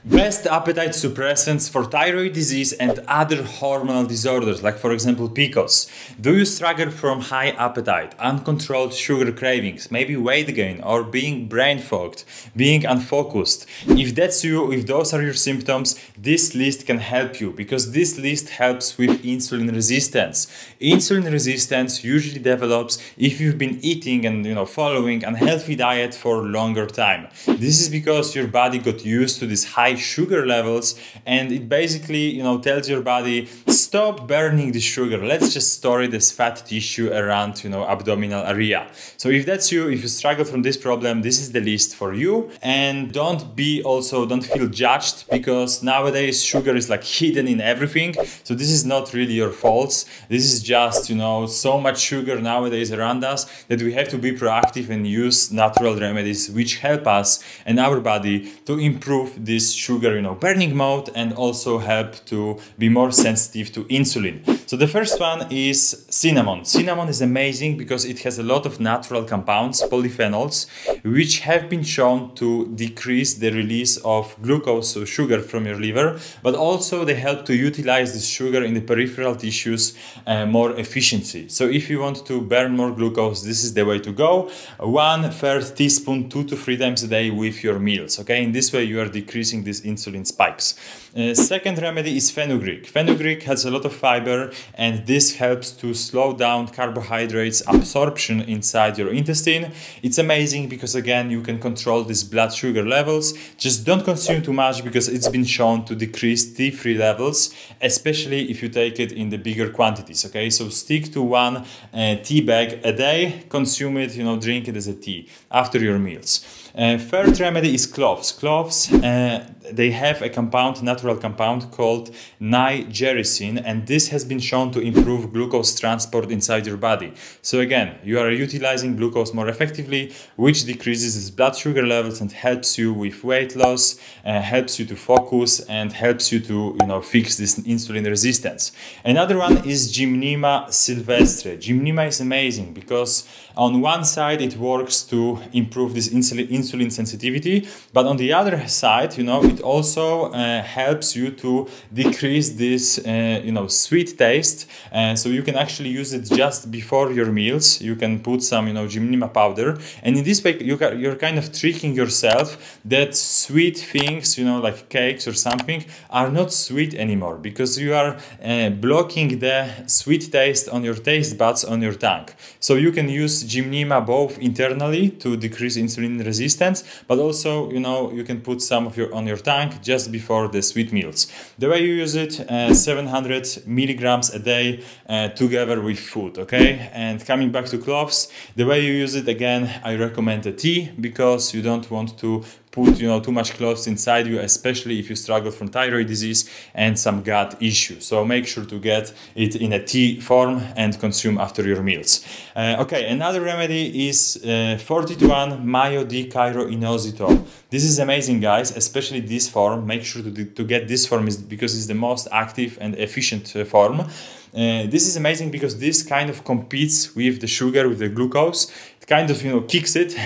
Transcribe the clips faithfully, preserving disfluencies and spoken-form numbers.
Best appetite suppressants for thyroid disease and other hormonal disorders, like for example P C O S. Do you struggle from high appetite, uncontrolled sugar cravings, maybe weight gain, or being brain fogged, being unfocused? If that's you, if those are your symptoms, this list can help you, because this list helps with insulin resistance. Insulin resistance usually develops if you've been eating and you know following unhealthy diet for a longer time. This is because your body got used to this high sugar levels, and it basically you know tells your body, stop burning the sugar, let's just store it as fat tissue around you know abdominal area. So if that's you, if you struggle from this problem, this is the list for you. And don't be also don't feel judged, because nowadays sugar is like hidden in everything. So this is not really your fault. This is just you know so much sugar nowadays around us that we have to be proactive and use natural remedies which help us and our body to improve this sugar you know burning mode, and also help to be more sensitive to insulin. So the first one is cinnamon. Cinnamon is amazing because it has a lot of natural compounds, polyphenols, which have been shown to decrease the release of glucose, so sugar, from your liver, but also they help to utilize this sugar in the peripheral tissues uh, more efficiently. So if you want to burn more glucose, this is the way to go. One third teaspoon two to three times a day with your meals. Okay, in this way you are decreasing these insulin spikes. Uh, second remedy is fenugreek. Fenugreek has a lot of fiber, and this helps to slow down carbohydrates absorption inside your intestine. It's amazing because again you can control these blood sugar levels. Just don't consume too much, because it's been shown to decrease T three levels, especially if you take it in the bigger quantities. Okay, so stick to one uh, tea bag a day, consume it, you know, drink it as a tea after your meals. Uh, third remedy is cloves. Cloves, uh, they have a compound, natural compound called nigericin, and this has been shown to improve glucose transport inside your body. So again, you are utilizing glucose more effectively, which decreases its blood sugar levels and helps you with weight loss, uh, helps you to focus, and helps you to you know fix this insulin resistance. Another one is GYMNEMA Sylvestre. GYMNEMA is amazing because on one side it works to improve this insulin insulin sensitivity, but on the other side, you know, it also uh, helps you to decrease this, uh, you know, sweet taste. Uh, so you can actually use it just before your meals. You can put some, you know, GYMNEMA powder, and in this way, you ca you're kind of tricking yourself that sweet things, you know, like cakes or something, are not sweet anymore, because you are uh, blocking the sweet taste on your taste buds on your tongue. So you can use GYMNEMA both internally to decrease insulin resistance, but also, you know, you can put some of your on your tongue just before the sweet meals. The way you use it, uh, seven hundred milligrams a day uh, together with food. Okay, and coming back to cloves, the way you use it, again, I recommend a tea, because you don't want to put you know too much cloves inside you, especially if you struggle from thyroid disease and some gut issues. So make sure to get it in a tea form and consume after your meals. Uh, okay, another remedy is uh, forty to one myodichloroinositol. This is amazing, guys, especially this form. Make sure to, to get this form, is because it's the most active and efficient uh, form. Uh, this is amazing because this kind of competes with the sugar, with the glucose. It kind of you know kicks it.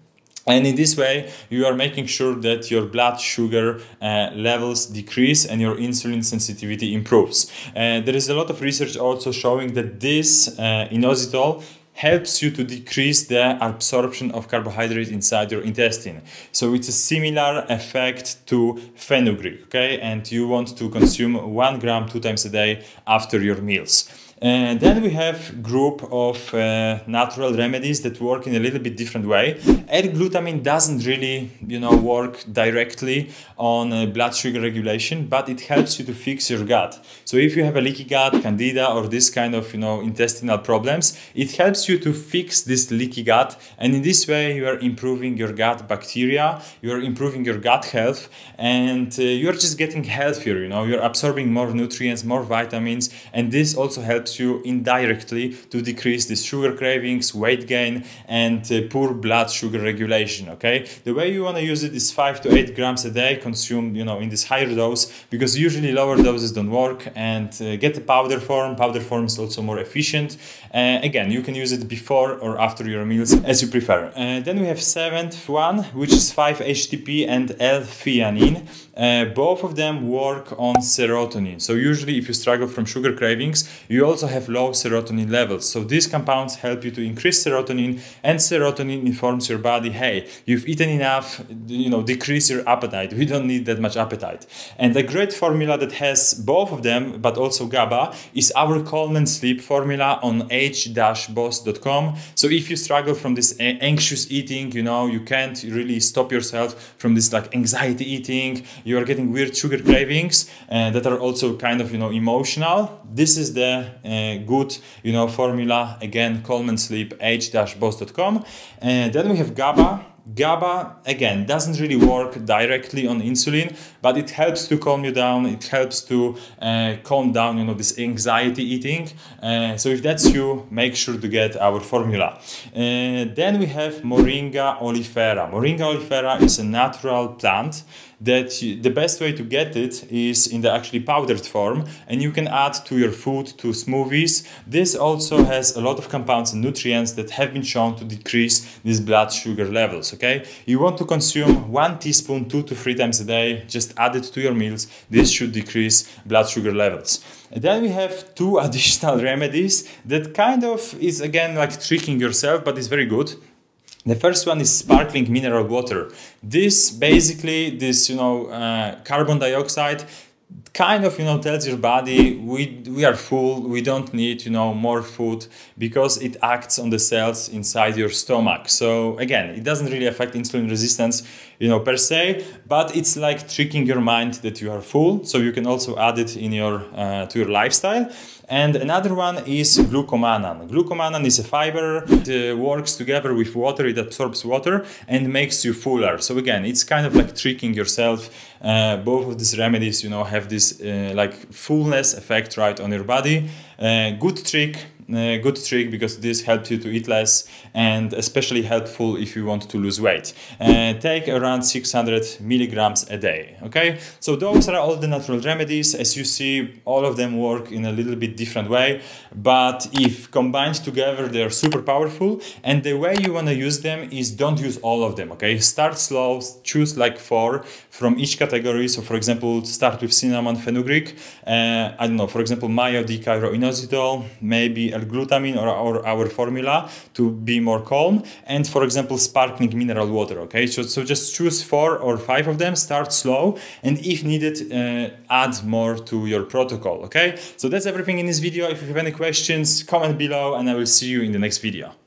And in this way, you are making sure that your blood sugar uh, levels decrease and your insulin sensitivity improves. Uh, there is a lot of research also showing that this uh, inositol helps you to decrease the absorption of carbohydrates inside your intestine. So it's a similar effect to fenugreek, okay? And you want to consume one gram two times a day after your meals. And then we have group of uh, natural remedies that work in a little bit different way. L-glutamine doesn't really, you know, work directly on uh, blood sugar regulation, but it helps you to fix your gut. So if you have a leaky gut, candida, or this kind of, you know, intestinal problems, it helps you to fix this leaky gut. And in this way, you are improving your gut bacteria, you are improving your gut health, and uh, you are just getting healthier, you know, you're absorbing more nutrients, more vitamins, and this also helps helps you indirectly to decrease these sugar cravings, weight gain, and uh, poor blood sugar regulation. Okay, the way you want to use it is five to eight grams a day, consumed, you know, in this higher dose, because usually lower doses don't work. And uh, get the powder form. Powder form is also more efficient. Uh, again, you can use it before or after your meals, as you prefer. Uh, then we have seventh one, which is five H T P and L-theanine. Uh, both of them work on serotonin. So usually if you struggle from sugar cravings, you also have low serotonin levels. So these compounds help you to increase serotonin, and serotonin informs your body, hey, you've eaten enough, you know, decrease your appetite. We don't need that much appetite. And a great formula that has both of them, but also GABA, is our Calm and Sleep formula on h dash boss dot com. So if you struggle from this anxious eating, you know, you can't really stop yourself from this like anxiety eating, you are getting weird sugar cravings uh, that are also kind of, you know, emotional. This is the uh, good, you know, formula. Again, Calm and Sleep, h dash boss dot com. And then we have GABA. GABA, again, doesn't really work directly on insulin, but it helps to calm you down. It helps to uh, calm down, you know, this anxiety eating. Uh, so if that's you, make sure to get our formula. Uh, then we have Moringa oleifera. Moringa oleifera is a natural plant that you, the best way to get it is in the actually powdered form, and you can add to your food, to smoothies. This also has a lot of compounds and nutrients that have been shown to decrease these blood sugar levels. Okay, you want to consume one teaspoon two to three times a day. Just add it to your meals. This should decrease blood sugar levels. And then we have two additional remedies that kind of is again like tricking yourself, but it's very good. The first one is sparkling mineral water. This basically, this, you know, uh, carbon dioxide kind of, you know, tells your body we we are full, we don't need, you know, more food, because it acts on the cells inside your stomach. So again, it doesn't really affect insulin resistance, you know, per se, but it's like tricking your mind that you are full. So you can also add it in your uh, to your lifestyle. And another one is glucomannan. Glucomannan is a fiber. It uh, works together with water. It absorbs water and makes you fuller. So again, it's kind of like tricking yourself. Uh, both of these remedies, you know, have this uh, like fullness effect right on your body. Uh, good trick. Uh, good trick, because this helps you to eat less, and especially helpful if you want to lose weight. Uh, take around six hundred milligrams a day. Okay, so those are all the natural remedies. As you see, all of them work in a little bit different way, but if combined together, they are super powerful. And the way you want to use them is don't use all of them. Okay, start slow, choose like four from each category. So for example, start with cinnamon fenugreek. Uh, I don't know, for example, myodichloroinositol, maybe glutamine or, or our formula to be more calm, and for example sparkling mineral water. Okay, so, so just choose four or five of them, start slow, and if needed uh, add more to your protocol. Okay, so that's everything in this video. If you have any questions, comment below, and I will see you in the next video.